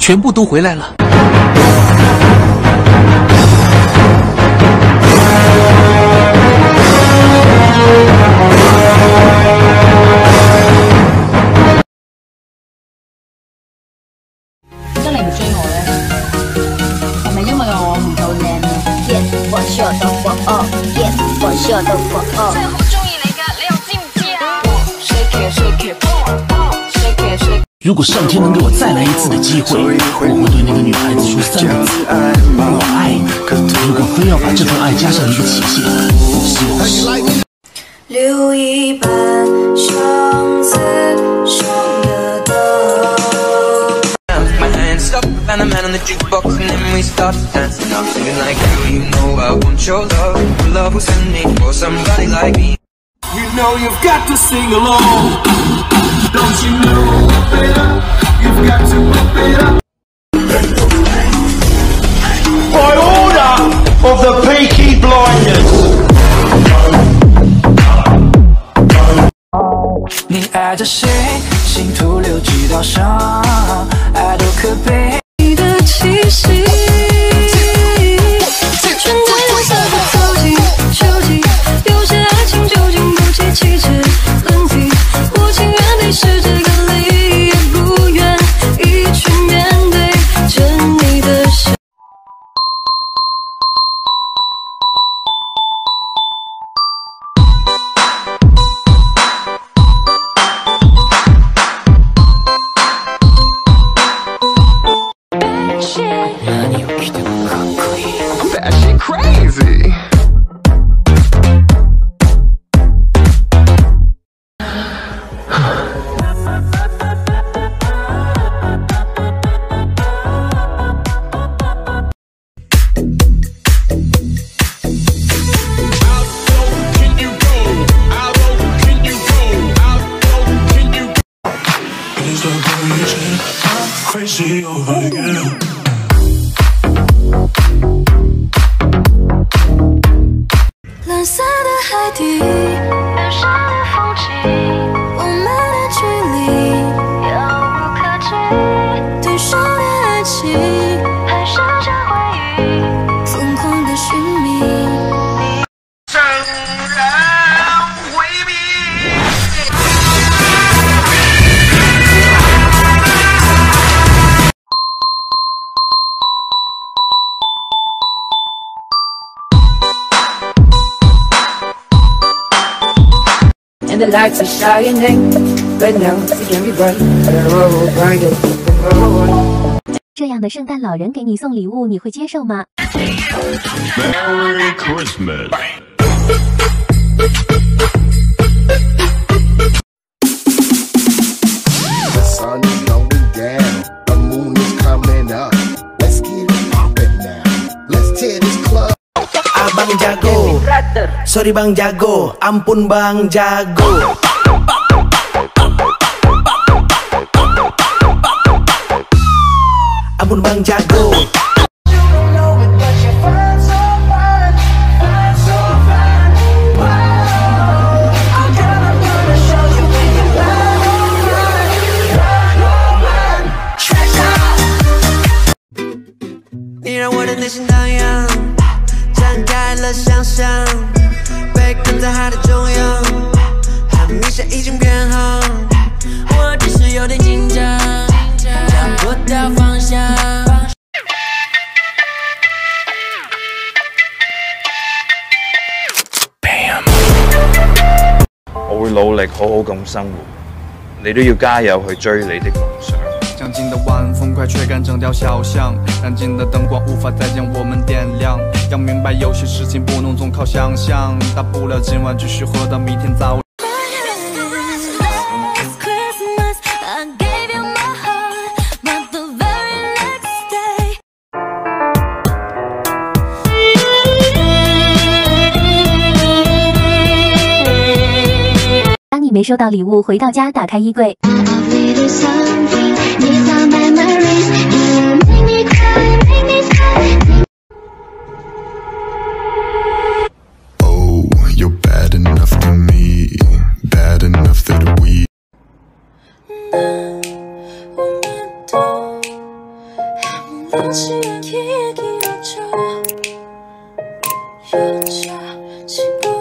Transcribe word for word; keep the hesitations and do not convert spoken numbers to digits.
全部都回来了。 得你唔追我咧，係咪因為我唔夠靚啊 ？Yes， 我需要到我哦 ，Yes， 我需要到我哦。真係好中意你㗎，你又知唔知啊 ？Shake it, shake it, shake it, shake it。 如果上天能给我再来一次的机会，我会对那个女孩子说三个字：我爱你。如果非要把这份爱加上一个期限，希望是。 留一半相思上的灯。 My hands up and I'm on the jukebox and then we start to dance and I'm singing like you, you know I want your love, your love will send me for somebody like me. You know you've got to sing along. Don't you know? Pump it up. You've got to pump it up. By order of the Peaky Blinders. 你爱着谁？心徒留几道伤，爱多可悲。 你的气息，全在蓝色的走进秋季，有些爱情究竟不接气质问题。我情愿迷失这个里，也不愿意去面对着你的笑。 That shit crazy. Crazy over again. 蓝色的海底，远山的风景，我们的距离遥不可及。对手的爱情，还剩下回忆，疯狂的寻觅。 生人回避。 And the lights are shining, but now it can be bright. Oh, brighter. 这样的圣诞老人给你送礼物，你会接受吗？ Merry Christmas. The sun is going down, the moon is coming up. Let's get it poppin' now. Let's tear this club. Abang jago, sorry bang jago, ampun bang jago. Ampun bang jago. "你让我的内心荡漾，展开了想象，被困在海的中央，和你现已经变好，我只是有点紧张，找不到方向。 我會努力好好咁生活，你都要加油去追你的夢想。 將近的晚風快吹乾整條小巷，燃盡的燈光無法再將我們點亮。要明白有些事情不能總靠想象，大不了今晚繼續喝到明天早。 当你没收到礼物，回到家打开衣柜。 Oh, you're bad enough to me, bad enough that we. 남지 않기에 길어져 여자 친구